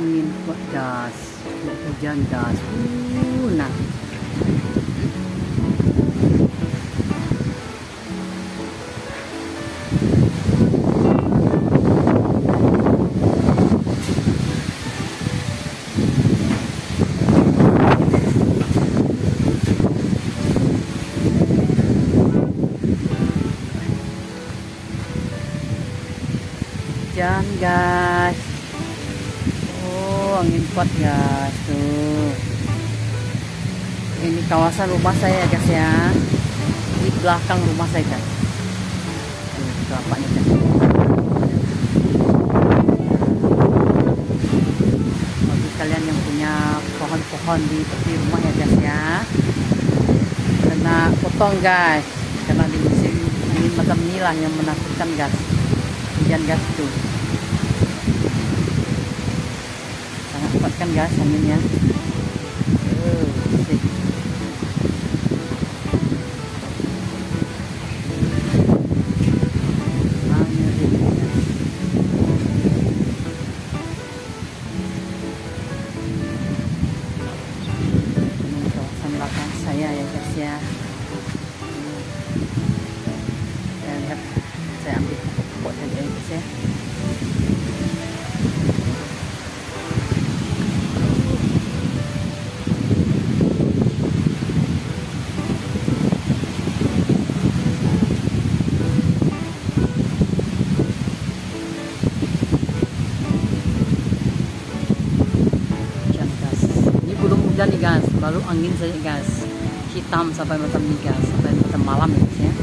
angin kuat gas, hujan gas. Nah. Hujan guys. Oh, angin kuat guys tuh. Ini kawasan rumah saya guys ya. Di belakang rumah saya guys. Tuh, kelapanya guys. Bagi kalian yang punya pohon-pohon di tepi rumah ya guys ya. Kena potong guys. Karena di musim angin macam inilah yang menakutkan guys. Hujan gas tuh. Sangat kuat kan guys anginnya. Sip. Ini kawasan belakang saya ya guys ya. Saya lihat, saya ambil pokok saja ya guys ya. Hujan nih guys, baru angin saja guys, hitam sampai macam ini guys, sampai macam malam ya guys ya.